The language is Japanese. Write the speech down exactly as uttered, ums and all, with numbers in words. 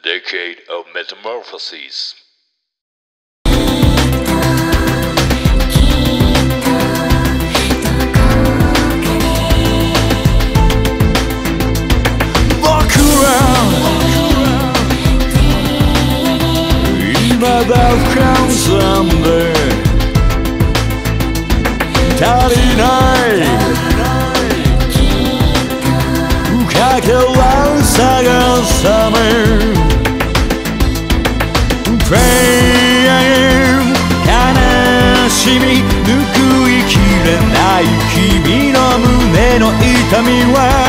Decade of Metamorphoses. I've come someday 足りないかけは探さめ Praying 悲しみ拭いきれない君の胸の痛みは